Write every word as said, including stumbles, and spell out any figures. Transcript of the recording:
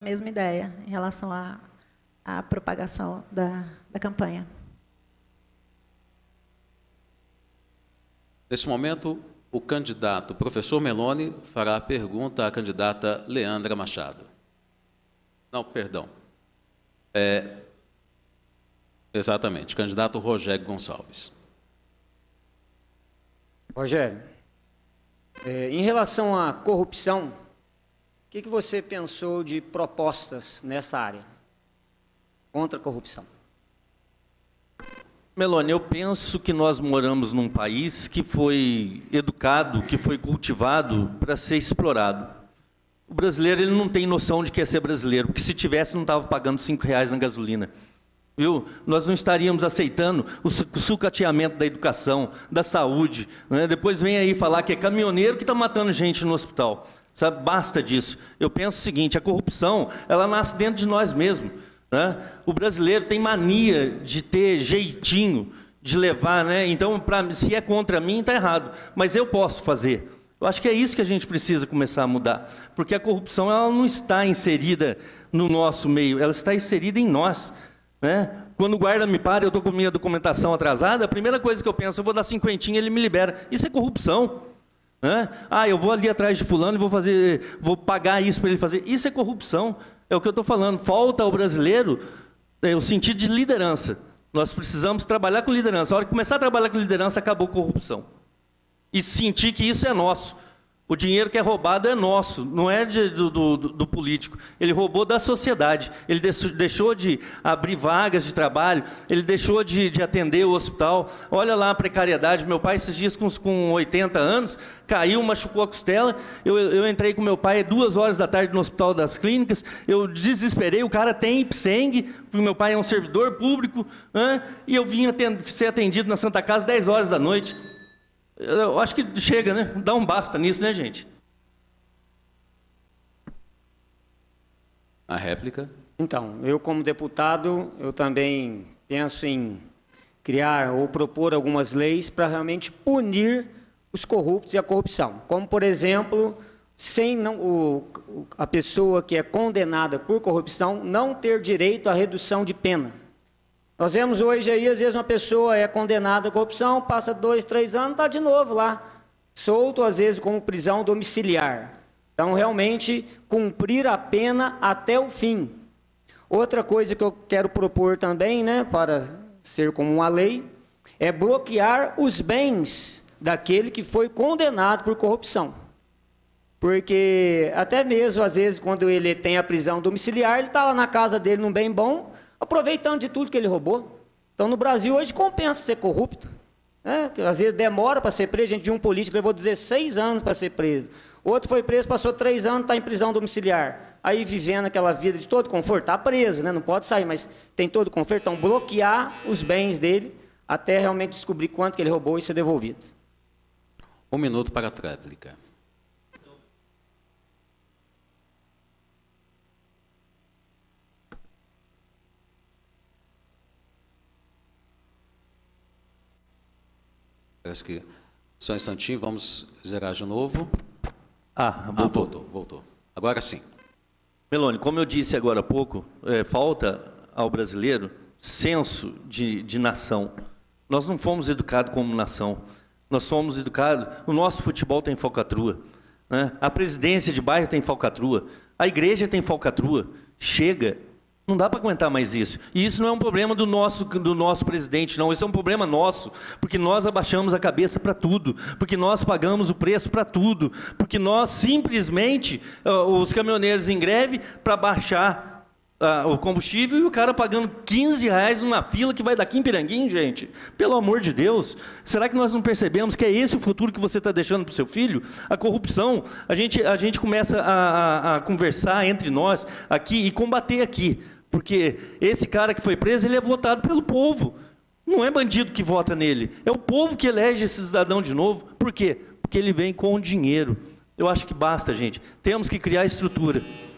Mesma ideia em relação à, à propagação da, da campanha. Nesse momento, o candidato professor Meloni fará a pergunta à candidata Leandra Machado. Não, perdão. É, exatamente, candidato Rogério Gonçalves. Rogério, é, em relação à corrupção, o que, que você pensou de propostas nessa área contra a corrupção? Meloni, eu penso que nós moramos num país que foi educado, que foi cultivado para ser explorado. O brasileiro ele não tem noção de que é ser brasileiro, porque se tivesse não estava pagando cinco reais na gasolina. Viu? Nós não estaríamos aceitando o sucateamento da educação, da saúde. Né? Depois vem aí falar que é caminhoneiro que está matando gente no hospital. Sabe? Basta disso. Eu penso o seguinte, a corrupção ela nasce dentro de nós mesmos. Né? O brasileiro tem mania de ter jeitinho, de levar, né? Então, pra, se é contra mim, está errado. Mas eu posso fazer. Eu acho que é isso que a gente precisa começar a mudar. Porque a corrupção ela não está inserida no nosso meio, ela está inserida em nós. Né? Quando o guarda me para, eu estou com minha documentação atrasada, a primeira coisa que eu penso, eu vou dar cinquentinha, ele me libera. Isso é corrupção. Né? Ah, eu vou ali atrás de fulano e vou, fazer, vou pagar isso para ele fazer. Isso é corrupção. É o que eu estou falando. Falta ao brasileiro é, o sentido de liderança. Nós precisamos trabalhar com liderança. A hora que começar a trabalhar com liderança, acabou a corrupção. E sentir que isso é nosso. O dinheiro que é roubado é nosso, não é de, do, do, do político. Ele roubou da sociedade. Ele deixou de abrir vagas de trabalho, ele deixou de, de atender o hospital. Olha lá a precariedade. Meu pai, esses dias, com, com oitenta anos, caiu, machucou a costela. Eu, eu entrei com meu pai duas horas da tarde no Hospital das Clínicas. Eu desesperei. O cara tem Ipseng, porque meu pai é um servidor público. Né? E eu vim atend, ser atendido na Santa Casa dez horas da noite. Eu acho que chega, né? Dá um basta nisso, né, gente? A réplica? Então, eu como deputado, eu também penso em criar ou propor algumas leis para realmente punir os corruptos e a corrupção. Como, por exemplo, sem não, o, a pessoa que é condenada por corrupção não ter direito à redução de pena. Nós vemos hoje aí, às vezes, uma pessoa é condenada à corrupção, passa dois, três anos, está de novo lá, solto, às vezes, como prisão domiciliar. Então, realmente, cumprir a pena até o fim. Outra coisa que eu quero propor também, né, para ser como uma lei, é bloquear os bens daquele que foi condenado por corrupção. Porque, até mesmo, às vezes, quando ele tem a prisão domiciliar, ele está lá na casa dele, num bem bom, aproveitando de tudo que ele roubou. Então, no Brasil, hoje, compensa ser corrupto. Né? Às vezes, demora para ser preso. A gente viu um político que levou dezesseis anos para ser preso. Outro foi preso, passou três anos, está em prisão domiciliar. Aí, vivendo aquela vida de todo conforto, está preso, né? Não pode sair, mas tem todo conforto. Então, bloquear os bens dele até realmente descobrir quanto que ele roubou e ser devolvido. Um minuto para a tréplica. Parece que só um instantinho, vamos zerar de novo. Ah, voltou. Ah, voltou, voltou. Agora sim. Meloni, como eu disse agora há pouco, é, falta ao brasileiro senso de, de nação. Nós não fomos educados como nação. Nós somos educados... O nosso futebol tem falcatrua. Né? A presidência de bairro tem falcatrua. A igreja tem falcatrua. Chega... Não dá para aguentar mais isso. E isso não é um problema do nosso, do nosso presidente, não. Isso é um problema nosso, porque nós abaixamos a cabeça para tudo, porque nós pagamos o preço para tudo, porque nós simplesmente, os caminhoneiros em greve para baixar uh, o combustível e o cara pagando quinze reais numa fila que vai daqui em Piranguinho, gente. Pelo amor de Deus. Será que nós não percebemos que é esse o futuro que você está deixando para o seu filho? A corrupção. A gente, a gente começa a, a, a conversar entre nós aqui e combater aqui. Porque esse cara que foi preso, ele é votado pelo povo. Não é bandido que vota nele. É o povo que elege esse cidadão de novo. Por quê? Porque ele vem com dinheiro. Eu acho que basta, gente. Temos que criar estrutura.